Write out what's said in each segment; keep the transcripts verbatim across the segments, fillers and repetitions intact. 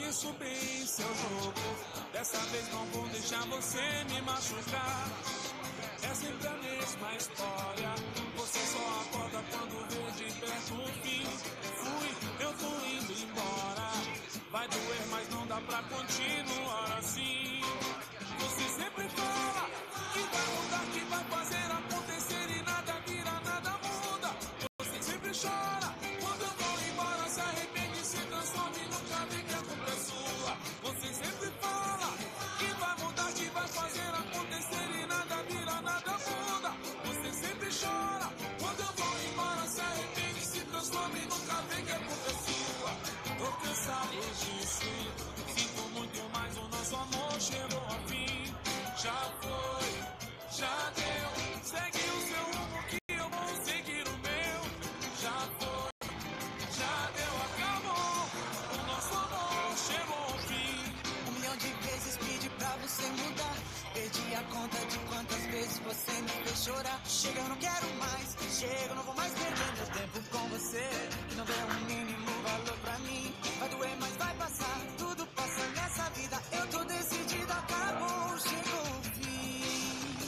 conheço bem seu jogo. Dessa vez não vou deixar você me machucar. É sempre a mesma história. Você só acorda quando vê de perto o fim. Fui, eu tô indo embora. Vai doer, mas não dá pra continuar assim. Você sempre fala que vai mudar, que vai fazer acontecer e nada vira, nada muda. Você sempre chora quando eu vou embora, se arrepende, se transforma e nunca vê que a culpa é sua. Você sempre fala que vai mudar, que vai fazer acontecer e nada vira, nada muda. Você sempre chora quando eu vou embora, se arrepende, se transforma e nunca vê que a culpa é sua. Tô cansado disso, sinto muito, mas o nosso amor chegou ao fim. Já foi, já deu, segue o seu rumo que eu vou seguir o meu. Já foi, já deu, acabou, o nosso amor chegou ao fim. Um milhão de vezes pedi pra você mudar, perdi a conta de quantas vezes você me fez chorar. Chega, eu não quero mais, chega, eu não vou mais perder meu tempo com você, que não deu um mínimo valor pra mim. Vai doer, mas vai passar, tudo passa nessa vida, eu tô decidido, acabou, chegou o fim.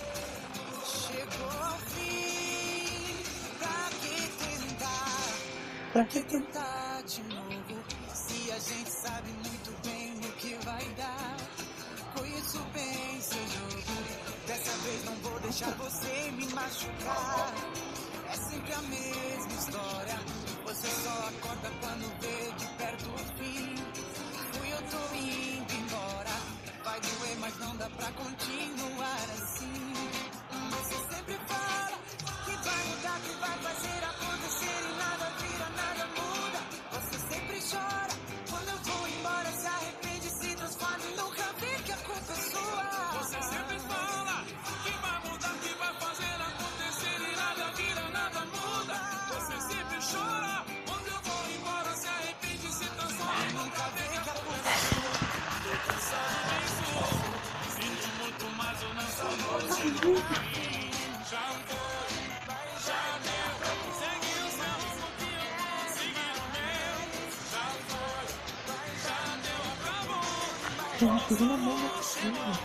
Chegou ao fim, pra que tentar, pra que tentar de novo, se a gente sabe muito bem o que vai dar. Conheço bem seu jogo, dessa vez não vou deixar você me machucar. É sempre a mesma história, você só acorda quando vê de perto o fim. Fui, eu tô indo embora, vai doer, mas não dá pra continuar assim. Você sempre fala que vai mudar, que vai fazer acontecer e nada vira, nada muda. Você sempre chora quando eu vou embora, se arrepende, se transforma e nunca vê que a culpa é sua. Você sempre fala que vai mudar, que vai fazer acontecer e nada vira, nada muda. Você sempre chora quando eu vou embora, se arrepende, se transforma e nunca vê que a culpa é sua. Tô cansado disso, sinto muito, mas o nosso amor chegou ao fim. Já foi, já deu, segue o seu rumo que eu vou seguir o meu. Já foi, já deu, acabou. Tem tudo na mão da piscina.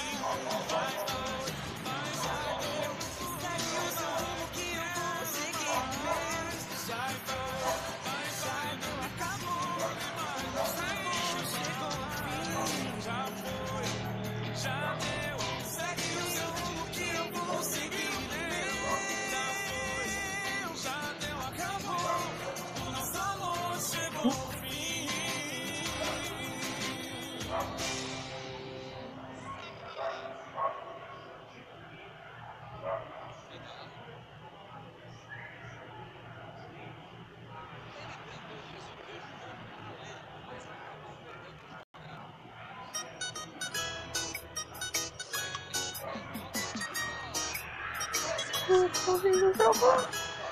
Já deu, segue o seu rumo que eu vou seguir o meu. Já foi, já deu, acabou, o nosso amor chegou ao fim. Eu tô vendo o jogo.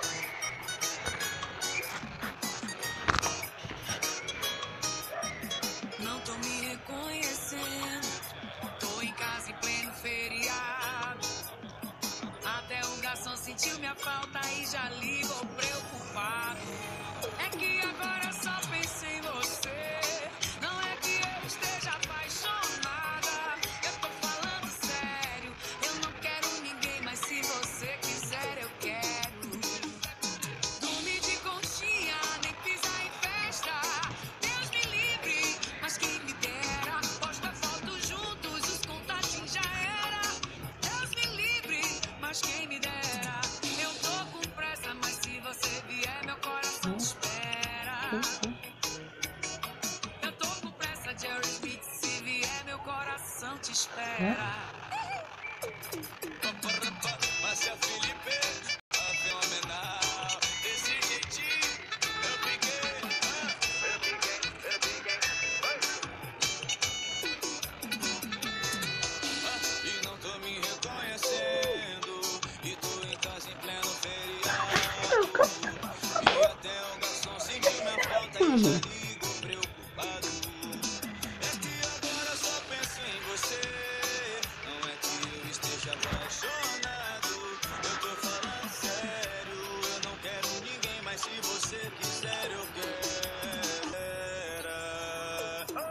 Não tô me reconhecendo, tô em casa em pleno feriado. Até o garçom sentiu minha falta e já ligou preocupado. É que agora eu só penso em você, não é que eu esteja apaixonada. Eu tô falando sério, eu não quero ninguém, mas se você quiser eu quero. Dormir de conchinha, nem pisar em festa, Deus me livre, mas quem me dera. Posta foto juntos, os contatinhos já era. Deus me livre, mas quem me dera. Eu tô com pressa, mas se você vier, meu coração te espera. Eu tô com pressa, Jerry Smith, se vier, meu coração te espera. Márcia Felipe, a fenomenal, desse jeitinho eu peguei, eu peguei, eu peguei. E não tô me reconhecendo, e tô em casa em pleno feriado. E até o garçom sentiu minha falta e já ligou preocupado. É que agora eu só penso em você, não é que eu esteja apaixonado. Eu tô falando sério, eu não quero ninguém, mas se você quiser eu quero.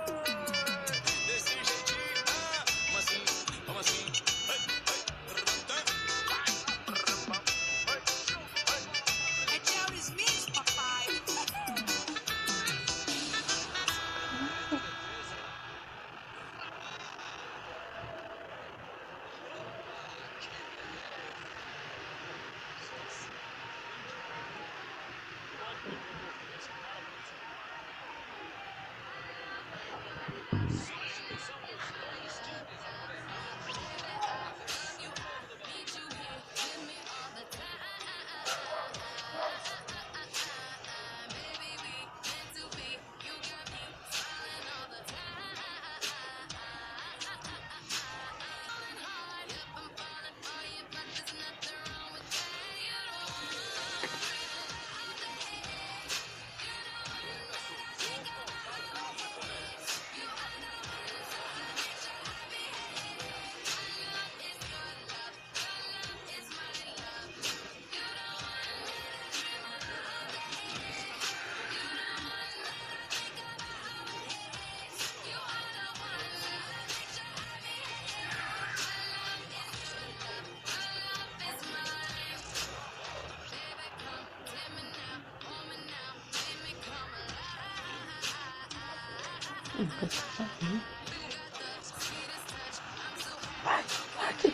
Vai, vai.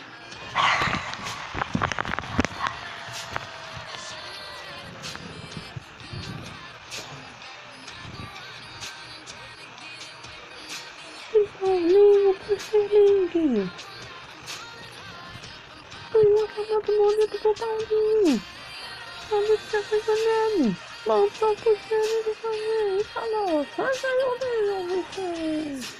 Paulinho, Puxelingue. Ganhou a camada bonita pro Paulinho. Paulinho tá fazendo. Voltou pro Puxelingue também. Falou, faz aí o melhor, você.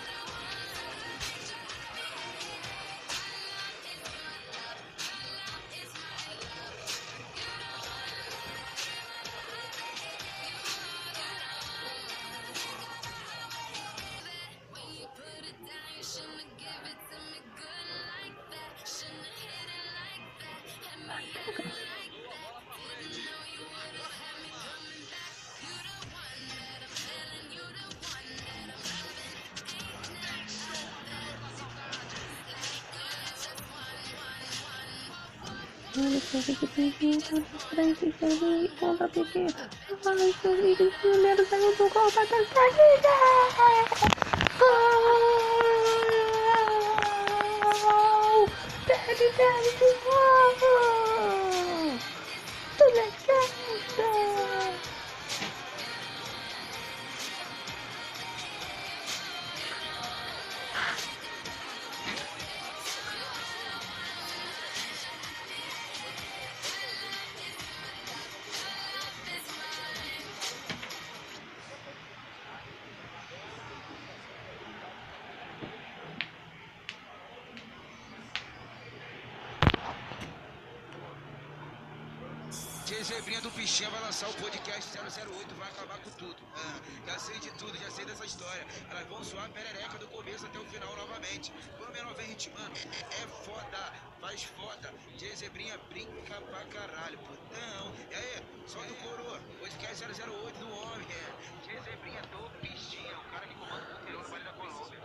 Olha só que tem que contra frente, servir contra pequeno. Ai, servir, primeiro saiu do gol, vai pra saída! Gol! Perde, perde de novo! Tudo é certo! Zebrinha do Pichinha vai lançar o podcast zero zero oito, vai acabar com tudo. Ah, já sei de tudo, já sei dessa história. Elas vão zoar a perereca do começo até o final novamente. Quando o menor vem ritmando, é foda, faz foda. Zebrinha brinca pra caralho, putão. E aí, solta o coroa, podcast zero zero oito do homem. É. Zebrinha do Pichinha, o cara que comanda o conteúdo no Vale da Colômbia.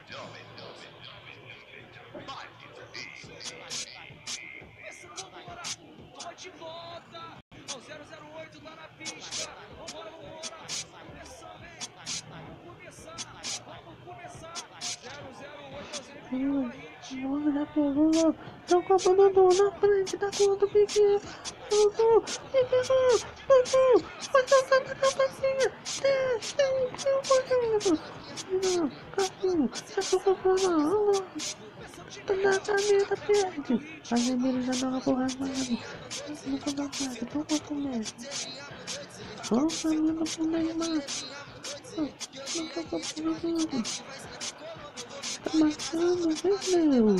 Toma de volta! O zero zero oito tá na pista. Vambora, vambora. Começando, hein? Vamos começar. Vamos começar. zero zero oito, Zebrinha do Hit. Olha, pegou. Tocou pro Dudu na frente da conta pequena. Dudu, pequeno, Dudu. Vai soltar na cabecinha. Desce, desce, desce. Carrinho, já tocou pra lá. Tá na caneta, perde. A Zemira já dá uma porrada na mim. Não tô dando nada, tô com o mesmo. Vamos pra mim, não pro Neymar. Não tô com o Dudu. Tá marcando, vem, meu.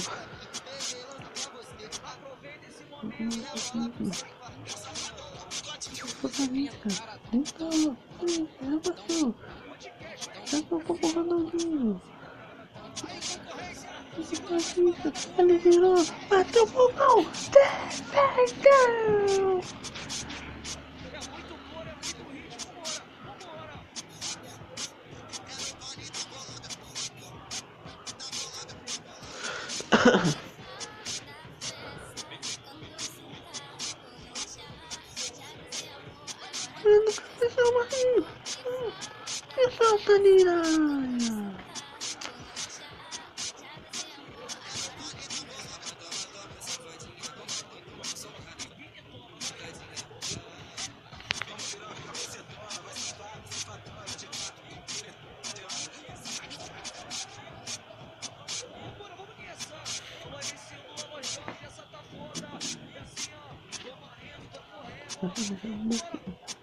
Protagonista, então, é você. Já tocou pro Ronaldinho. Ele virou, bateu pro gol, defendeu! Eu nunca fiz uma rir. Que solta Niraia. Tá vendo?